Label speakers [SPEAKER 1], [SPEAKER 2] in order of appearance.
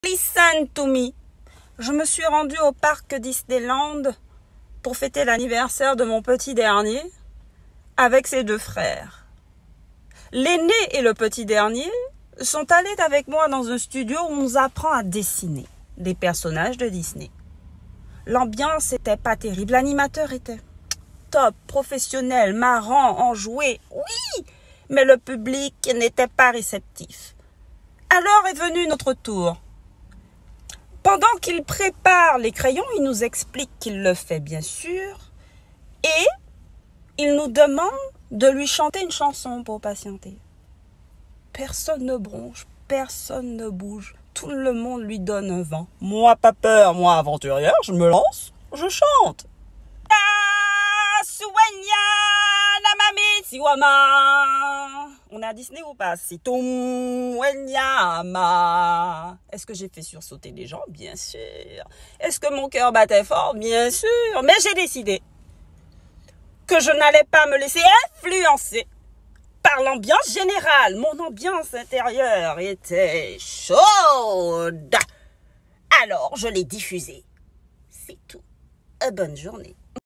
[SPEAKER 1] Listen to me. Je me suis rendue au parc Disneyland pour fêter l'anniversaire de mon petit dernier avec ses deux frères. L'aîné et le petit dernier sont allés avec moi dans un studio où on nous apprend à dessiner des personnages de Disney. L'ambiance était pas terrible, l'animateur était top, professionnel, marrant, enjoué, oui, mais le public n'était pas réceptif. Alors est venu notre tour. Pendant qu'il prépare les crayons, il nous explique qu'il le fait bien sûr et il nous demande de lui chanter une chanson pour patienter. Personne ne bronche, personne ne bouge, tout le monde lui donne un vent. Moi pas peur, moi aventurière, je me lance, je chante. On est à Disney ou pas? C'est Tom Wenyama. Est-ce que j'ai fait sursauter les gens? Bien sûr. Est-ce que mon cœur battait fort? Bien sûr. Mais j'ai décidé que je n'allais pas me laisser influencer par l'ambiance générale. Mon ambiance intérieure était chaude. Alors, je l'ai diffusée. C'est tout. Bonne journée.